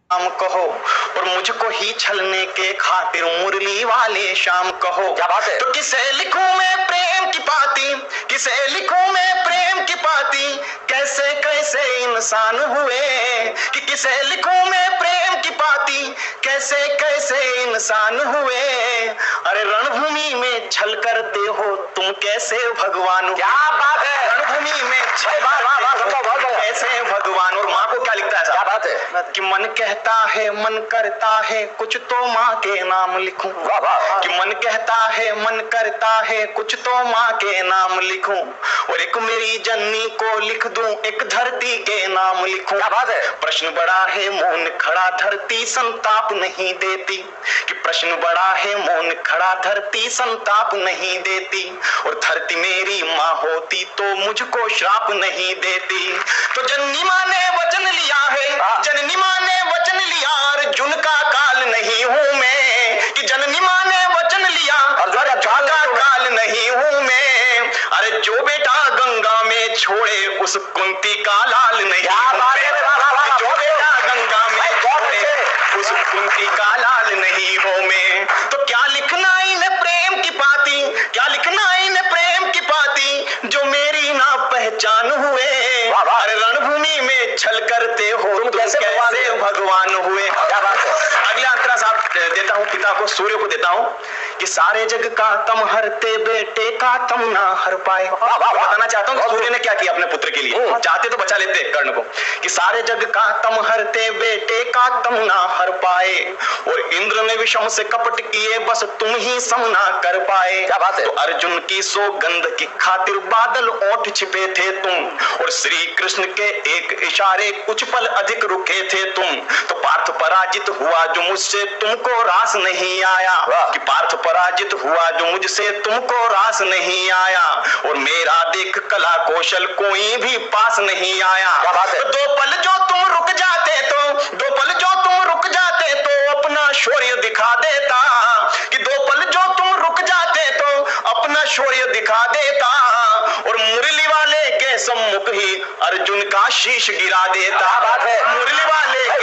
नाम कहो और मुझको ही छलने के खातिर मुरली वाले शाम कहो। क्या बात है? तो किसे लिखूं मैं प्रेम की पाती, किसे लिखूं मैं प्रेम की पाती, कैसे कैसे इंसान हुए कि किसे लिखूं मैं प्रेम की पाती, कैसे कैसे इंसान हुए। अरे रणभूमि में छल करते हो तुम कैसे भगवान। क्या बात है? रणभूमि में छल कैसे भगवान। और माँ को क्या लिखता है? क्या बात है? कि मन कहता है मन करता है कुछ तो माँ के नाम लिखूं। कि मन कहता है मन करता है कुछ तो माँ के नाम लिखूं, और एक मेरी जननी को लिख दूं, एक धरती के नाम लिखूं। क्या बात है? प्रश्न बड़ा है मौन खड़ा धरती संताप नहीं देती, कि प्रश्न बड़ा है मौन खड़ा धरती संताप नहीं देती, और धरती मेरी माँ होती तो मुझको श्राप नहीं देती। तो जननी माँ ने वचन लिया है, जननी माँ ने वचन लिया, अर्जुन का काल नहीं हूं मैं। कि जननी माँ ने वचन लिया, अर्जुन का काल नहीं हूं मैं। अरे जो बेटा गंगा में छोड़े उस कुंती का लाल नहीं हूं मैं। जो बेटा गंगा में छोड़े उस कुंती का लाल नहीं हूं मैं। तो क्या लिखना इन प्रेम की पाती, क्या लिखना इन प्रेम की पाती, जो मेरी ना पहचान हुए। अरे रणभूमि में छल करते हो तुम कैसे भगवान हुए। क्या बात है? अगला अंतरा साहब देता हूं पिता को, सूर्य को देता हूं, कि सारे जग का तम हरते बेटे का तम ना हर पाए। बताना चाहता हूं सूर्य ने क्या किया अपने पुत्र के लिए, चाहते तो बचा लेते कर्ण को। कि सारे जग का तम हरते बेटे का तम ना हर पाए, और इंद्र ने विषम से कपट किए बस तुम ही सम ना कर पाए। क्या बात है? तो अर्जुन की सौगंध की खातिर बादल ओठ छिपे थे तुम, और श्री कृष्ण के एक इशारे कुछ पल अधिक रुके थे तुम। तो पार्थ पराजित हुआ जो मुझसे तुमको रास नहीं आया, कि पार्थ पराजित हुआ जो मुझसे तुमको रास नहीं आया, और मेरा देख कला कौशल कोई भी पास नहीं आया। तो दो पल जो तुम रुक जाते, तो दो पल जो तुम रुक जाते तो अपना शौर्य दिखा देता, कि दो पल जो तुम रुक जाते तो अपना शौर्य दिखा देता, और मुरली वाले के सम्मुख ही अर्जुन का शीश गिरा देता। मुरली वाले के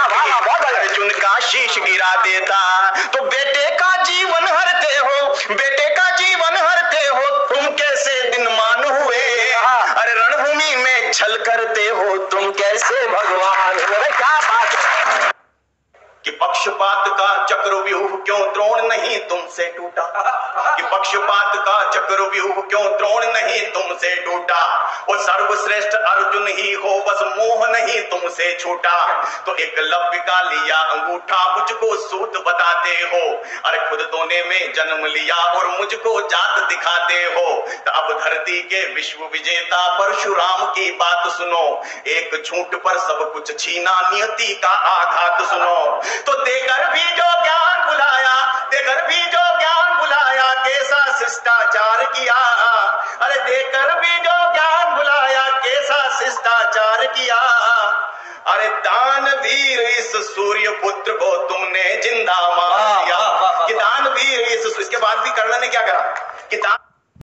अर्जुन का शीश गिरा देता। तो बेटे का जीवन हरते हो, बेटे का जीवन हरते हो तुम कैसे दिन मान हुए। अरे रणभूमि में छल करते हो तुम कैसे भगवान हुए। क्या बात है? कि पक्षपात का चक्रव्यूह क्यों द्रोण नहीं तुमसे टूटा, कि पक्षपात का चक्रव्यूह क्यों द्रोण नहीं तुमसे टूटा, और सर्वश्रेष्ठ अर्जुन ही हो बस मोह नहीं तुमसे छूटा। तो एकलव्य का लिया अंगूठा मुझको सूत बताते हो, अरे खुद दोने में जन्म लिया और मुझको जात दिखाते हो। तो अब धरती के विश्व विजेता परशुराम की बात सुनो, एक झूठ पर सब कुछ छीना नियति का आघात सुनो। तो देकर भी जो ज्ञान बुलाया, देकर भी जो ज्ञान बुलाया कैसा शिष्टाचार किया। अरे देकर भी जो ज्ञान बुलाया कैसा शिष्टाचार किया। अरे दानवीर इस सूर्य पुत्र को तुमने जिंदा मार दिया, कि दानवीर इसके बाद भी कर्ण ने क्या करा, कि